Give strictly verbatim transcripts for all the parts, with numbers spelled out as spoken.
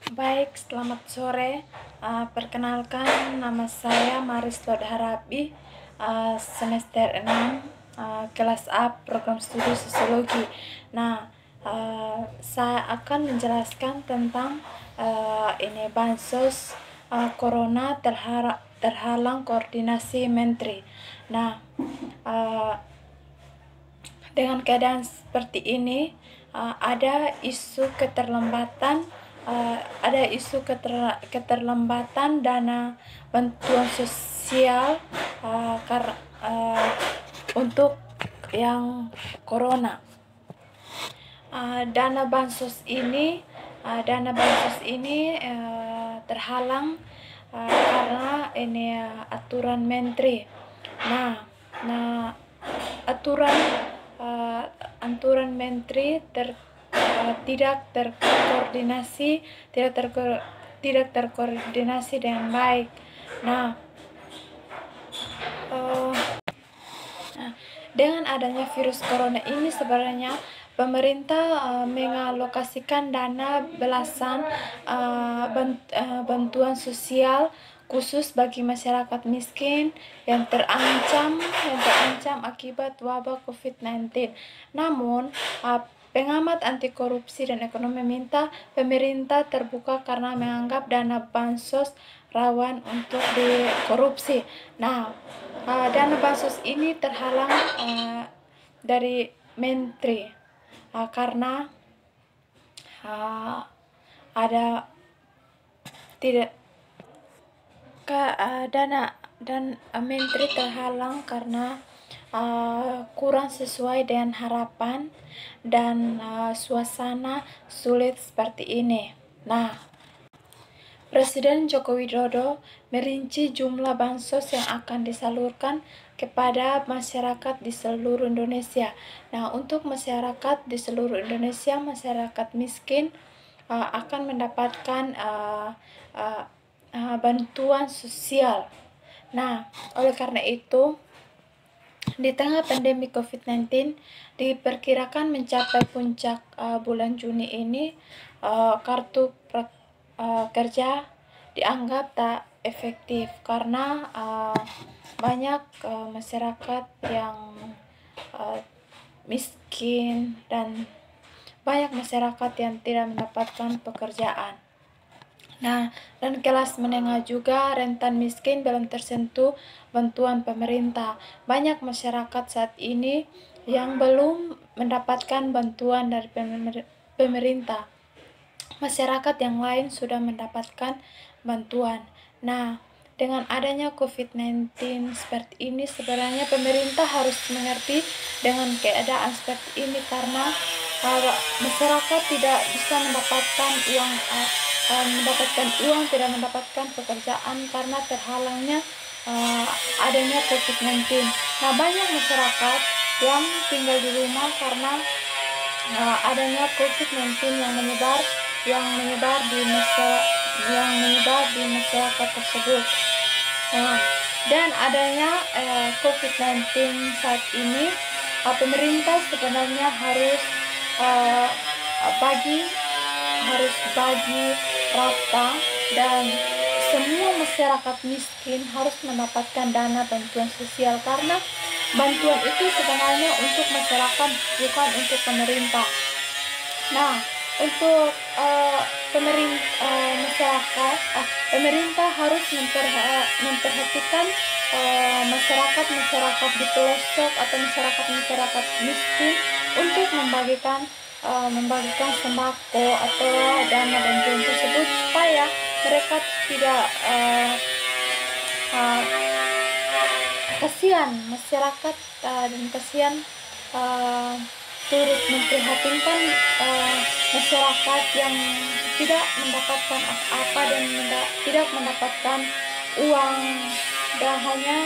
Baik, selamat sore. Uh, perkenalkan, nama saya Maris Lodharabi, uh, semester enam, uh, kelas A, program studi sosiologi. Nah, uh, saya akan menjelaskan tentang uh, ini bansos uh, corona terhara- terhalang koordinasi menteri. Nah, uh, dengan keadaan seperti ini, uh, ada isu keterlambatan uh, ada isu keter, keterlambatan dana bantuan sosial uh, kar, uh, untuk yang corona. Uh, dana bansos ini uh, dana bansos ini uh, terhalang uh, karena ini uh, aturan menteri. Nah, nah aturan uh, aturan menteri ter, uh, tidak terkoordinasi tidak terko, tidak terkoordinasi dengan baik. Nah, uh, nah dengan adanya virus corona ini sebenarnya pemerintah uh, mengalokasikan dana belasan uh, bant, uh, bantuan sosial khusus bagi masyarakat miskin yang terancam yang terancam akibat wabah covid sembilan belas. Namun, uh, pengamat anti korupsi dan ekonomi meminta pemerintah terbuka karena menganggap dana bansos rawan untuk dikorupsi. Nah, uh, dana bansos ini terhalang uh, dari menteri uh, karena uh, ada tidak ke uh, dana dan uh, menteri terhalang karena uh, kurang sesuai dengan harapan dan uh, suasana sulit seperti ini. Nah, Presiden Joko Widodo merinci jumlah bansos yang akan disalurkan kepada masyarakat di seluruh Indonesia. Nah, untuk masyarakat di seluruh Indonesia, masyarakat miskin uh, akan mendapatkan uh, uh, uh, bantuan sosial. Nah, oleh karena itu, di tengah pandemi covid sembilan belas diperkirakan mencapai puncak uh, bulan Juni ini, uh, kartu pra, uh, kerja dianggap tak efektif karena uh, banyak uh, masyarakat yang uh, miskin dan banyak masyarakat yang tidak mendapatkan pekerjaan. Nah, dan kelas menengah juga rentan miskin belum tersentuh bantuan pemerintah. Banyak masyarakat saat ini yang belum mendapatkan bantuan dari pemerintah. Masyarakat yang lain sudah mendapatkan bantuan. Nah, dengan adanya covid sembilan belas seperti ini, sebenarnya pemerintah harus mengerti dengan keadaan seperti ini karena uh, masyarakat tidak bisa mendapatkan uang uh, uh, mendapatkan uang, tidak mendapatkan pekerjaan karena terhalangnya uh, adanya covid sembilan belas. Nah, banyak masyarakat yang tinggal di rumah karena uh, adanya covid sembilan belas yang menyebar yang menyebar di masyarakat yang menyebar di masyarakat tersebut. Nah, dan adanya uh, covid sembilan belas saat ini, uh, pemerintah sebenarnya harus uh, bagi harus bagi rata dan semua masyarakat miskin harus mendapatkan dana bantuan sosial karena bantuan itu sebenarnya untuk masyarakat, bukan untuk pemerintah. Nah, untuk uh, pemerintah uh, masyarakat uh, pemerintah harus memperha memperhatikan uh, masyarakat masyarakat di pelosok atau masyarakat masyarakat miskin untuk membagikan uh, membagikan sembako atau dana bantuan tersebut supaya mereka tidak uh, uh, kasihan masyarakat uh, dan kasihan uh, turut memprihatinkan uh, masyarakat yang tidak mendapatkan apa-apa dan menda tidak mendapatkan uang, dan hanya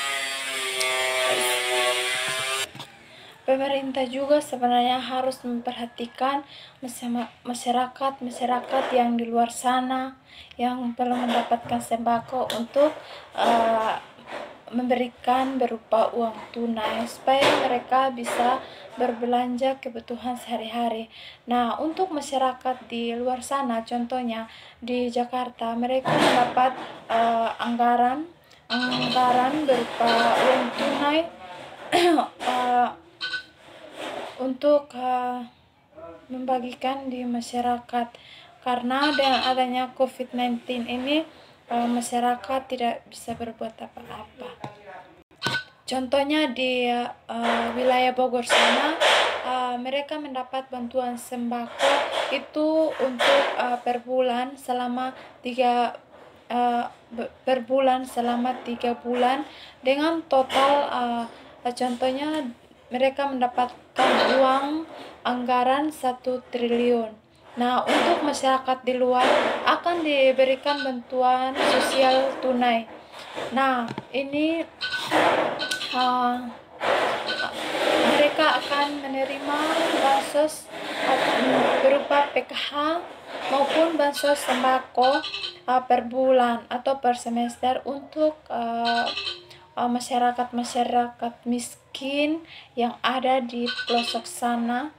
pemerintah juga sebenarnya harus memperhatikan masyarakat masyarakat yang di luar sana yang belum mendapatkan sembako untuk uh, memberikan berupa uang tunai supaya mereka bisa berbelanja kebutuhan sehari-hari. Nah, untuk masyarakat di luar sana, contohnya di Jakarta, mereka mendapat uh, anggaran anggaran berupa uang tunai uh, untuk uh, membagikan di masyarakat, karena dengan adanya covid sembilan belas ini uh, masyarakat tidak bisa berbuat apa-apa. Contohnya di uh, wilayah Bogor sana, uh, mereka mendapat bantuan sembako itu untuk uh, per bulan selama tiga uh, per bulan selama tiga bulan dengan total uh, contohnya mereka mendapatkan uang anggaran satu triliun. Nah, untuk masyarakat di luar akan diberikan bantuan sosial tunai. Nah, ini uh, mereka akan menerima bansos berupa P K H maupun bansos sembako uh, per bulan atau per semester untuk uh, uh, masyarakat-masyarakat miskin yang ada di pelosok sana.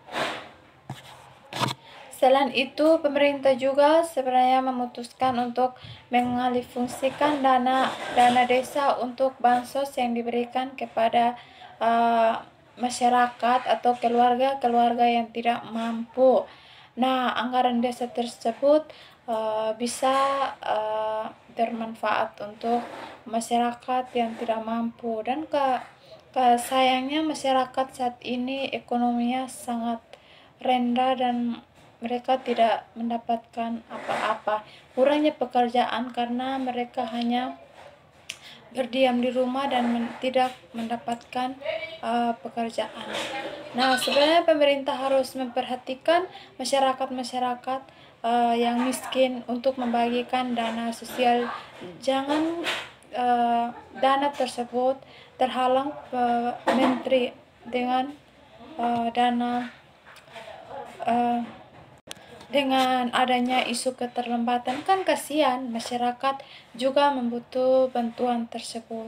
Selain itu, pemerintah juga sebenarnya memutuskan untuk mengalihfungsikan dana dana desa untuk bansos yang diberikan kepada uh, masyarakat atau keluarga-keluarga yang tidak mampu. Nah, anggaran desa tersebut uh, bisa uh, bermanfaat untuk masyarakat yang tidak mampu, dan ke, ke sayangnya masyarakat saat ini ekonominya sangat rendah dan mereka tidak mendapatkan apa-apa. Kurangnya pekerjaan karena mereka hanya berdiam di rumah dan men tidak mendapatkan uh, pekerjaan. Nah, sebenarnya pemerintah harus memperhatikan masyarakat-masyarakat uh, yang miskin untuk membagikan dana sosial. Jangan uh, dana tersebut terhalang uh, menteri dengan uh, dana uh, dengan adanya isu keterlambatan, kan kasihan masyarakat juga membutuhkan bantuan tersebut.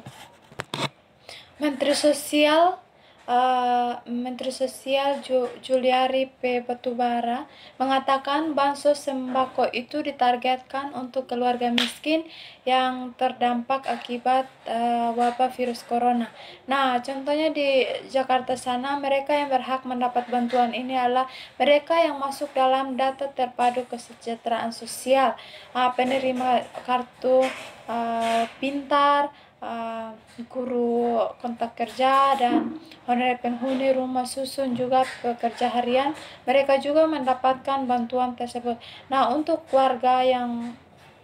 Menteri Sosial uh, Menteri Sosial Ju, Juliari P. Batubara mengatakan bansos sembako itu ditargetkan untuk keluarga miskin yang terdampak akibat uh, wabah virus corona. Nah, contohnya di Jakarta sana, mereka yang berhak mendapat bantuan ini adalah mereka yang masuk dalam data terpadu kesejahteraan sosial, uh, penerima kartu uh, pintar, Uh, guru kontak kerja, dan honorer penghuni rumah susun juga pekerja harian, mereka juga mendapatkan bantuan tersebut. Nah, untuk warga yang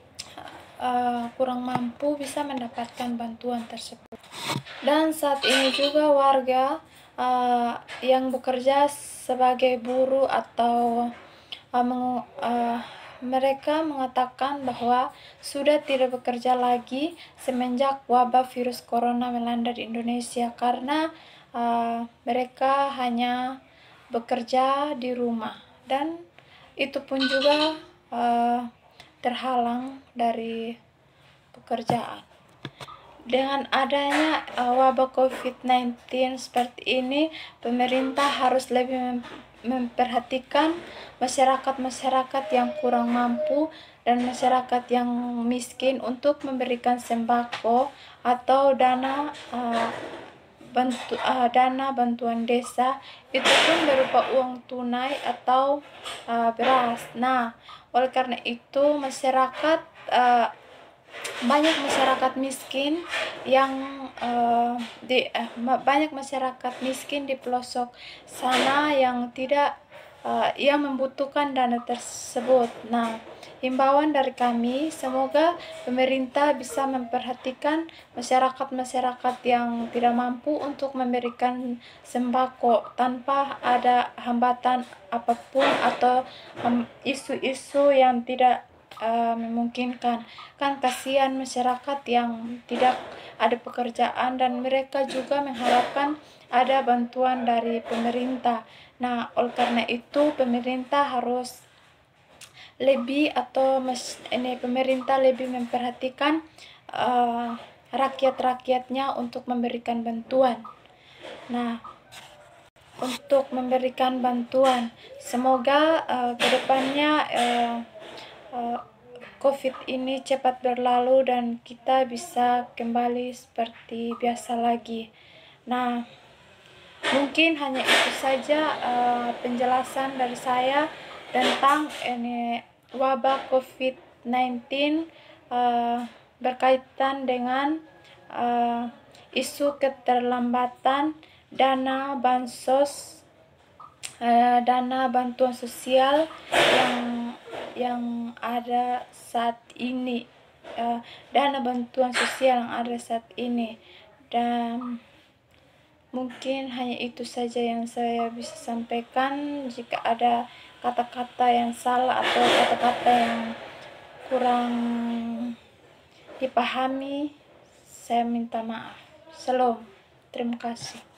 uh, kurang mampu bisa mendapatkan bantuan tersebut. Dan saat ini juga warga uh, yang bekerja sebagai buruh atau uh, meng, uh, mereka mengatakan bahwa sudah tidak bekerja lagi semenjak wabah virus corona melanda di Indonesia, karena uh, mereka hanya bekerja di rumah dan itu pun juga uh, terhalang dari pekerjaan. Dengan adanya uh, wabah covid sembilan belas seperti ini, pemerintah harus lebih mem memperhatikan masyarakat-masyarakat yang kurang mampu dan masyarakat yang miskin untuk memberikan sembako atau dana uh, bantu uh, dana bantuan desa, itu pun berupa uang tunai atau uh, beras. Nah, oleh karena itu masyarakat uh, banyak masyarakat miskin yang uh, di uh, banyak masyarakat miskin di pelosok sana yang tidak uh, yang membutuhkan dana tersebut. Nah, himbauan dari kami, semoga pemerintah bisa memperhatikan masyarakat-masyarakat yang tidak mampu untuk memberikan sembako tanpa ada hambatan apapun atau isu-isu um, yang tidak Uh, memungkinkan. Kan kasihan masyarakat yang tidak ada pekerjaan dan mereka juga mengharapkan ada bantuan dari pemerintah. Nah, oleh karena itu pemerintah harus lebih atau mes, ini pemerintah lebih memperhatikan uh, rakyat-rakyatnya untuk memberikan bantuan. Nah, untuk memberikan bantuan, semoga uh, kedepannya uh, uh, COVID ini cepat berlalu dan kita bisa kembali seperti biasa lagi. Nah, mungkin hanya itu saja uh, penjelasan dari saya tentang ini wabah COVID sembilan belas uh, berkaitan dengan uh, isu keterlambatan dana bansos, uh, dana bantuan sosial yang yang ada saat ini, uh, dana bantuan sosial yang ada saat ini. Dan mungkin hanya itu saja yang saya bisa sampaikan. Jika ada kata-kata yang salah atau kata-kata yang kurang dipahami, saya minta maaf. Shalom. Terima kasih.